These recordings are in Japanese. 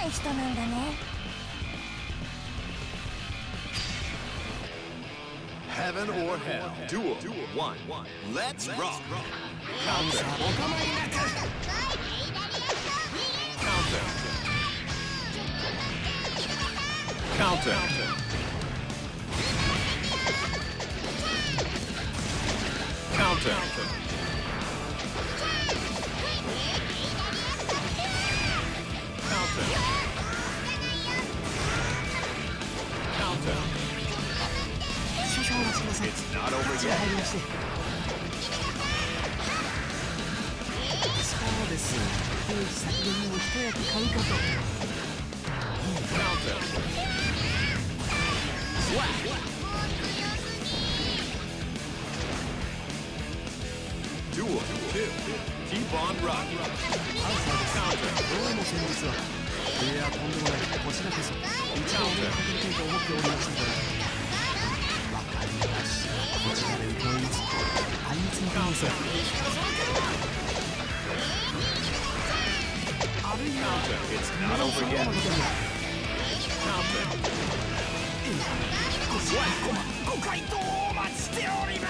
ない人なんだね。 Heaven or hell. Duel 1. Let's rock. Counter. Counter. Counter. Counter. Counter. It's not over yet. そうです。経費削減にも一役買うかと。 Counter. Swat. Duel 2. Keep on rocking. Counter. どうも先日は。いや、とんでもない。こちらこそ。一度お目をかけたいと思っておりましたから。わかりました。こちらで請け負います。あいつの可能性。あるいは。 It's not over yet. Counter. ご回答をお待ちしております。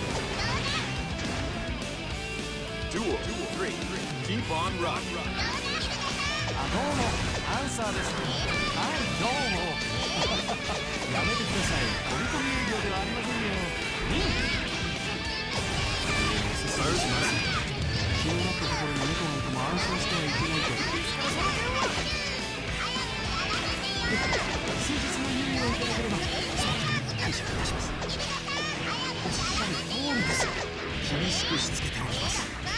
Duel 3. Keep on rocking. どうも、アンサーです。はい、どうも。やめてください。飛び込み営業ではありませんよ。おすすめします。気になったところに猫がいても安心してはいけないと。数日の猶予をいただければ、早期に解釈いたします。おっしゃる通りです。厳しくしつけておきます。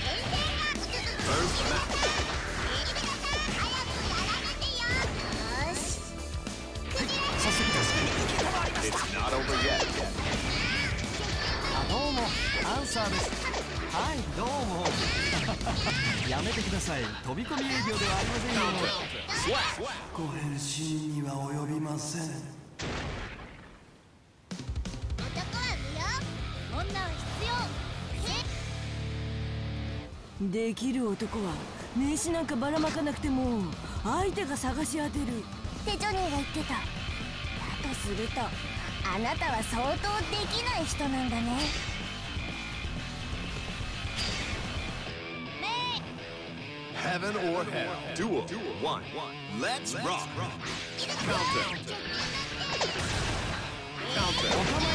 It's not over yet. どうも、アンサーです。はい、どうも。やめてください。飛び込み営業ではありませんよ。ご返信には及びません。 男は無用、女は必要。 できる男は名刺なんかばらまかなくても相手が探し当てるってジョニーが言ってた。だとするとあなたは相当できない人なんだね。 Heaven or hell. Duel 1. Let's rock. Counter. Counter.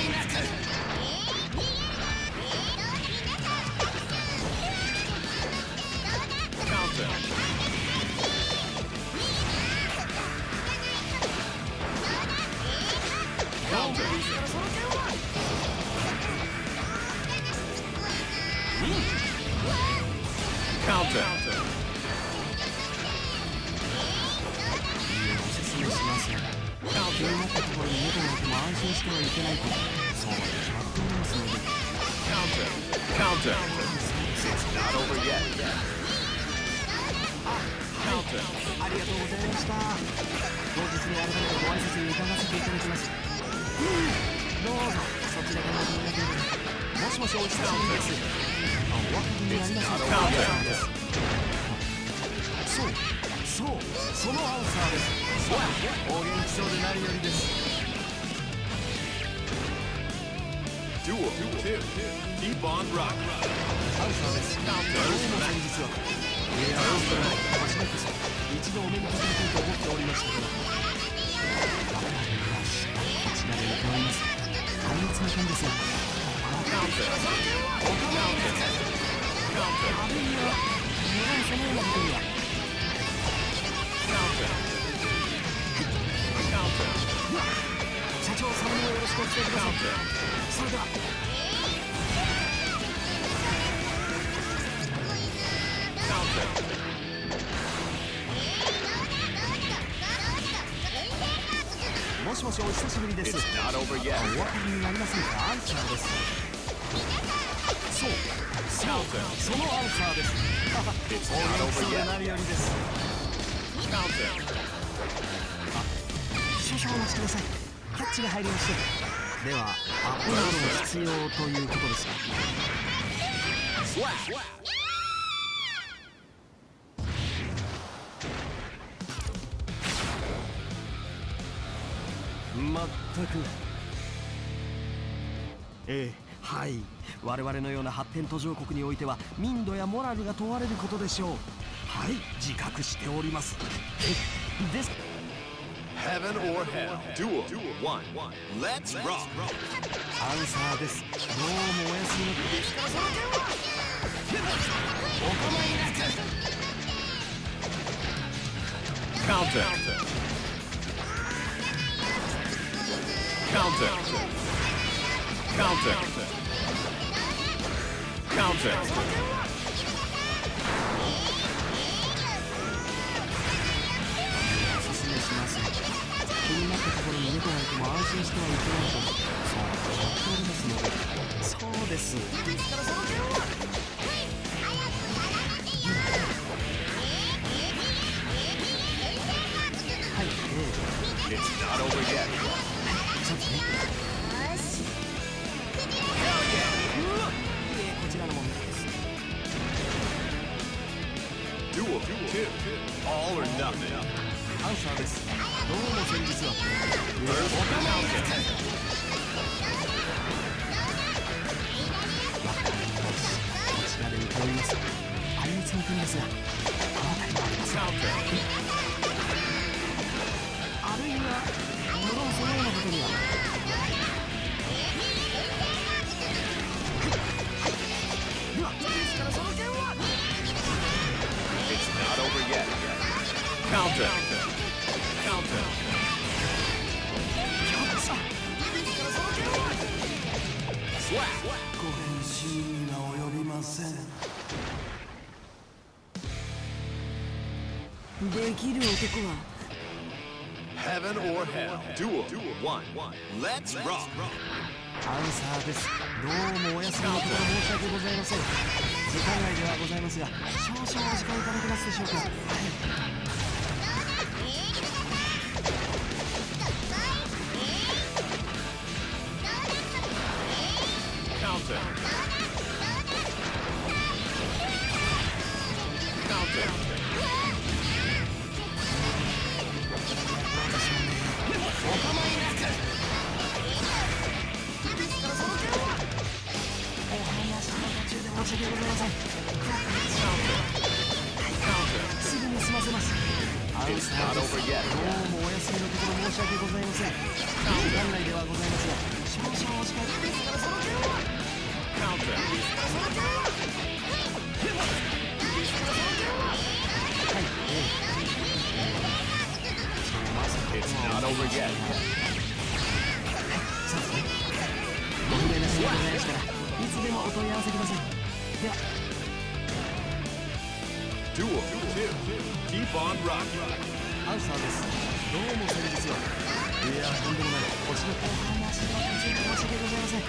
Counter. Counter. Counter. おすすめします。気になったところに猫がいても安心してはいけないと。そうまで決まっておりますので。 Counter. Counter. It's not over yet. Counter. ありがとうございました。当日に改めてご挨拶に伺わせていただきます。どうぞそちらからご連絡を。もしもし、お久しぶりです。お分かりになりませんか？そう、そのアンサーです。お元気そうで何よりです。 Duel 2. Keep on rocking. アンサーです。どうも先日は。いや、こちらこそ一度お目にかかりたいと思っておりましたから。わかりました。こちらで請け負います。あいつの件ですが。 Counter. あるいは、そのようなことには。社長様にもよろしくお伝えください。それでは。もしもし、お久しぶりです。お分かりになりませんか？アンサーです。そう、そのアンサーです。お元気そうで何よりです。少々お待ちください。キャッチが入りまして。では、アップロードが必要ということですか？ 全く。はい、我々のような発展途上国においては民度やモラルが問われることでしょう。はい、自覚しております。です。 Heaven or Hell Duel 1 Let's Rock アンサーです。どうもお休みの日ですからその件はお構いなく。 Counter Counter Counter Counter おすすめします。気になったところに猫がいても安心してはいけないとそう言っておりますので。そうです。ですからその件ははい、 It's not over yet そうですね。 よし。 こちらの問題です。 Duel 2 All or Nothing アンサーです。どうも先日は First Counter こちらで請け負います。あいつの君ですが、この辺りもあります。 Counter あるいは無論そのようなことにはではですからその件は It's not over yet Counter Counter ひょっとしたですからその件は Slap ご返信には及びません。 できる男は Heaven or Hell Duel 1 Let's Rock アンサーです。どうもお休みのところ申し訳ございません。時間外ではございますが、少々お時間いただけますでしょうか。はい。 Counter Counter お構いなく。ですからその件はお話の途中で申し訳ございません。すぐに済ませます。アンサーです。どうもお休みのところ申し訳ございません。時間内ではございますが、少々お時間ですからその件は Counter その件はですからその件ははい、 It's not over yet そうですね。ご不明な点がございましたらいつでもお問い合わせください。では Duel 2 Keep on rocking アンサーです。どうも先日は。いや、とんでもない。お仕事お話の途中で申し訳ございません。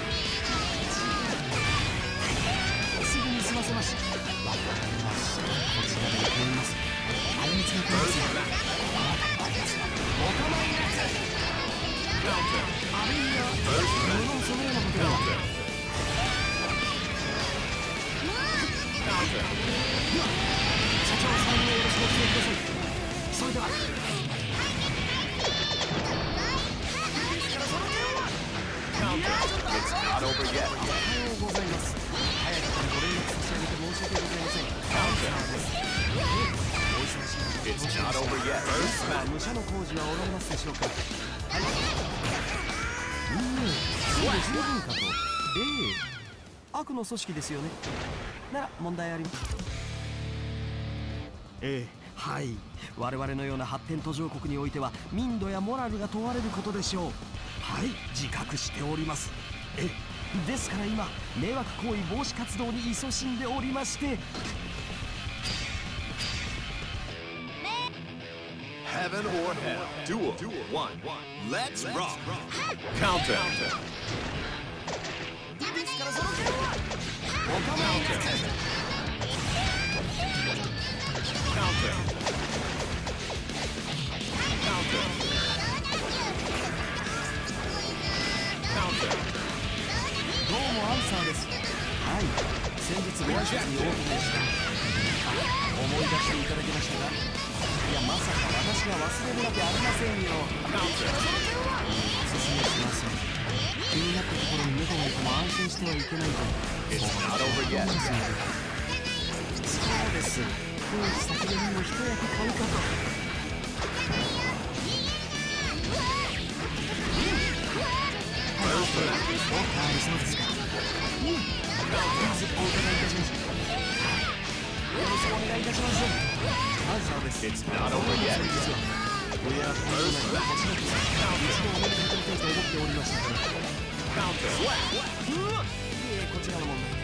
すぐに済ませます。わかりました。こちらで請け負います。あいつの件ですが、あります。お構いなく。あるいは無論そのようなことでは。社長さんによろしくお伝えください。それでは。 It's not over yet おはようございます。早くからご連絡差し上げて申し訳ございません。お忙しい It's not over yet まあ武者の工事はおられますでしょうか。はい。そうで十分かと。悪の組織ですよね。なら問題あります。はい、我々のような発展途上国においては民度やモラルが問われることでしょう。はい、自覚しております。ですから今迷惑行為防止活動に勤しんでおりまして。 Heaven or Hell Duel 1 Let's Rock Counter ですからその件はお構いなく。 Counter Counter Counter どうもアンサーです。はい、先日ご挨拶にお伺いした。思い出していただけましたか。いや、まさか私は忘れるわけありませんよ。おすすめしません。気になったところに猫がいても安心してはいけないと。そうです。工事削減にも一役買うかと。そうですか。お伺いいたします。よろしくお願いいたします。まずはです。おや、このような初めて一度お目にかかりたいと思っておりましたから。こちらの問題です。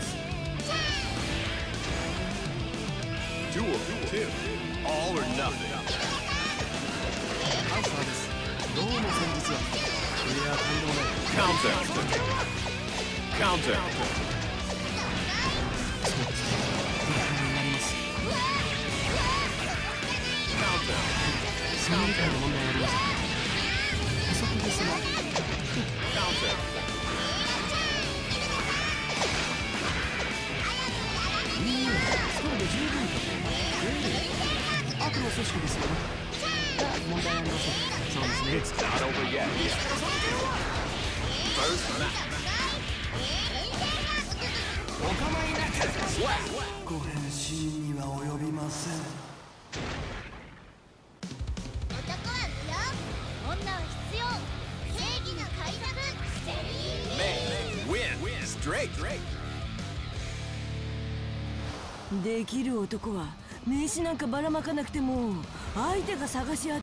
Duel 2 All or nothing. アンサーです。どうも先日は。いや、とんでもない。 Counter. そうですね。不安になります。その理解の問題あります。補足ですが。一人で十分かと。悪の組織ですよね。問題ありません。そうですね。 It's not over yet. First match. お構いなく。ご返信には及びません。 男は無用、女は必要。正義の開拓。 Win. Straight. できる男は名刺なんかばらまかなくても相手が探し当